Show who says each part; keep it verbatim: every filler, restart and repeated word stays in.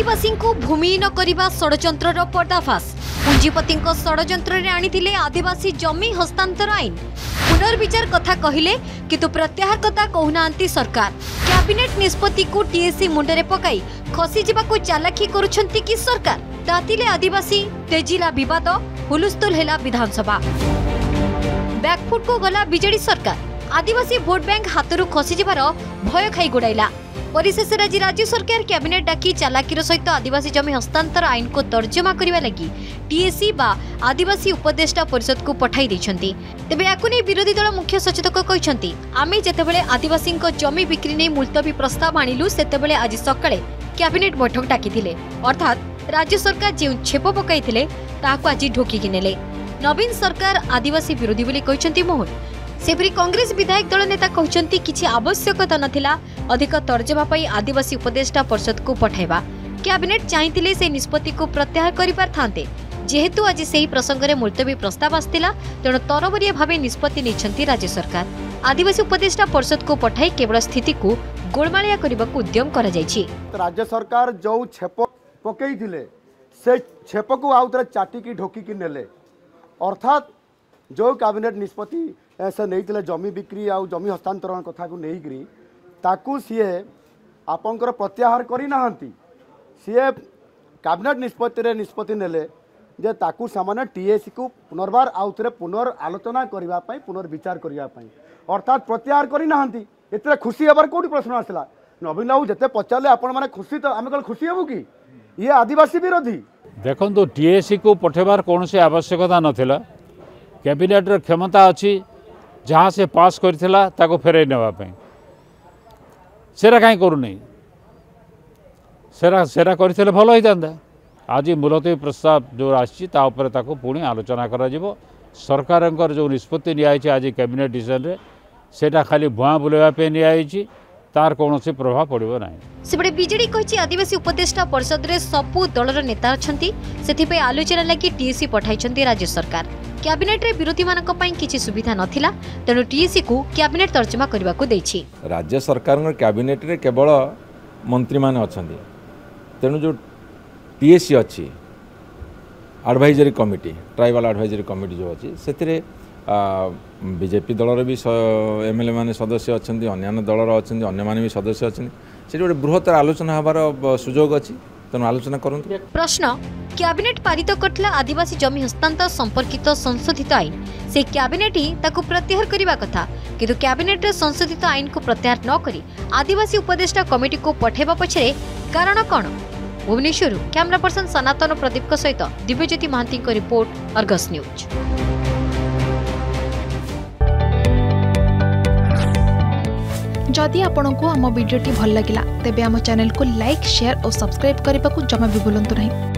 Speaker 1: आदिवासी को भूमिहीन करने षड्यंत्र पर्दाफाश पुंजीपति षड्यंत्र आनी आदिवासी जमी हस्तांतर आईन पुनर्विचार कथा कहले किंतु प्रत्याहार कथा कहूना सरकार कैबिनेट निष्पत्ति को टीएससी मुंडरे पकाई खसी जावाकू चालाकी करुछंती कि सरकार तातिले आदिवासी तेजिला विवाद हुलुस्थुल हेला विधानसभा बैकफुट को गला बीजेडी सरकार आदिवासी भोट बैंक हाथरू खसी जबार भय खाई गुड़ाइला परिशेष आज राज्य सरकार कैबिनेट डाकी चालाकीर सहित आदिवासी जमी हस्तांतर आईन को तर्जमा करने लगी टीएससी बा आदिवासी उपदेष्टा परिषद को पठाई देछंती। तेबे याकु नै विरोधी दल मुख्य सचेतक कहिसंती आमे जेतेबेले आदिवासी जमी बिक्री नै मुलतवी प्रस्ताव आनिलु सेतेबेले आज सकाळे कैबिनेट बैठक डाकिथिले अर्थात राज्य सरकार जे छेप पकाइथिले ताहाकु आज ढोकी नेले। नवीन सरकार आदिवासी विरोधी बोली कहिसंती मोहन सेपरी कांग्रेस विधायक दल नेता कहते किसी आवश्यकता नथिला अधिक तर्जमा पाई आदिवासी उपदेष्टा परिषद को पठाइबा कैबिनेट चाहिए से निष्पत्ति को प्रत्याहार करि पारथांते जेहेतु आज से ही प्रसंग में मुलतवी प्रस्ताव आसला तेणु तरबरिया भाव निष्पत्ति नहीं राज्य सरकार आदिवासी उपदेष्टा परिषद को पठाई केवल स्थिति को गोलमालिया करने को उद्यम करा जायछि।
Speaker 2: राज्य सरकार जो छेप पकई से छेप को आउ थे चाटिकी ढोकिकी नेले अर्थात जो कैबिनेट निष्पत्ति से नहीं जमी बिक्री आ जमी हस्तांतरण कथा को नहीं ताकू सीए आपंकर प्रत्याहार करना सीए कैबिनेट निष्पत्ति रे निष्पत्ति नेले जे ताकू सामान्य टीएससी को पुनर्बार आउ थे पुनर् आलोचना करने पुनर्विचार करने अर्थात प्रत्याहार करना एत खुशी हबार कौटी प्रश्न आसला नवीन बाबू जिते पचारे आपण मैंने खुशी तो आम कल खुशी हेबू कि ये आदिवासी विरोधी
Speaker 3: देखो तो टीएससी को पठेबार कौन से आवश्यकता नाथिला कैबिनेट रे क्षमता अच्छी जहाँ से पास करथिला ताको फेरई नेबा पई सेरा काई करू नहीं सेरा सेरा करथिले भलो होई जांदा आज मुलतवी प्रस्ताव जो आछि ता ऊपर ताको पुणी आलोचना करा जिवो सरकारंकर जो निष्पत्ति नियाइछि आज कैबिनेट डिसीजन रे सेटा खाली भुआ बुलेबा पे नियाइछि तार कौन से प्रभाव पड़ो ना
Speaker 1: सेपटे बीजेडी कही आदिवासी उपदेष्टा परिषद रे सबु दलर नेता अछंती सेथिपे आलोचना लगी टीएससी पठाइछंती राज्य सरकार कैबिनेट रे विरोधी मानक पई किछि सुविधा नथिला तेणु टीएससी को कैबिनेट तर्जमा करबा को दैछि।
Speaker 4: राज्य सरकार कैबिनेट रे केवल मंत्री माने अछंती तेणु जो टीएससी अच्छी advisory committee tribal advisory committee जो अच्छी से बीजेपी दलर भी एमएलए माने सदस्य अच्छा अन्य दलर अच्छा अन्य माने भी सदस्य अच्छा से गोटे बृहत्तर आलोचना हबार सुजोग अच्छी तेणु आलोचना करूँ।
Speaker 1: प्रश्न कैबिनेट पारित करथिला आदिवासी जमी हस्तांतर संपर्कित संशोधित आईन से कैबिनेट ही ताकू प्रत्याहार करबा कथा किंतु कैबिनेट रे संशोधित आईन को प्रत्याहार न करी आदिवासी उपदेष्टा कमिटी को पठेबा पछरे कारण कौन? भुवनेश्वर कैमरा पर्सन सनातन प्रदीप सहित दिव्यज्योति महांती को रिपोर्ट अर्गस न्यूज।
Speaker 5: जदि आपंक आम भिडी भल लगा तेब आम चैनल को लाइक शेयर और सब्सक्राइब करने को जमा भी भूलु नहीं।